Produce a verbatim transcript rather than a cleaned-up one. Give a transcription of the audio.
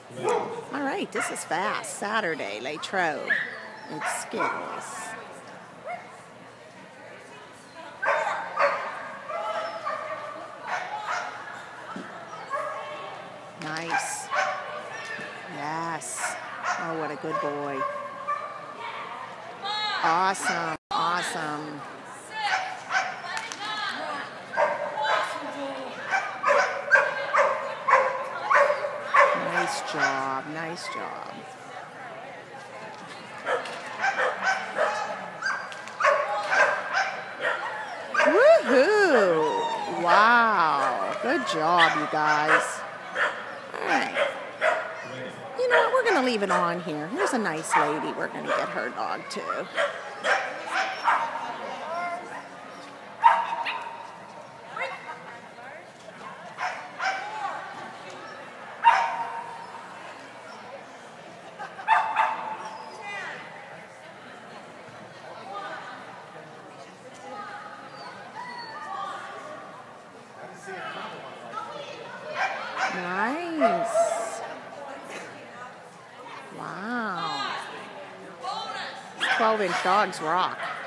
All right, this is fast. Saturday, Latrobe. It's Skittles. Nice. Yes. Oh, what a good boy. Awesome. Awesome. Nice job. Nice job. Woohoo! Wow. Good job, you guys. All right. You know what? We're going to leave it on here. Here's a nice lady. We're going to get her dog, too. Nice. Wow. twelve inch dogs rock.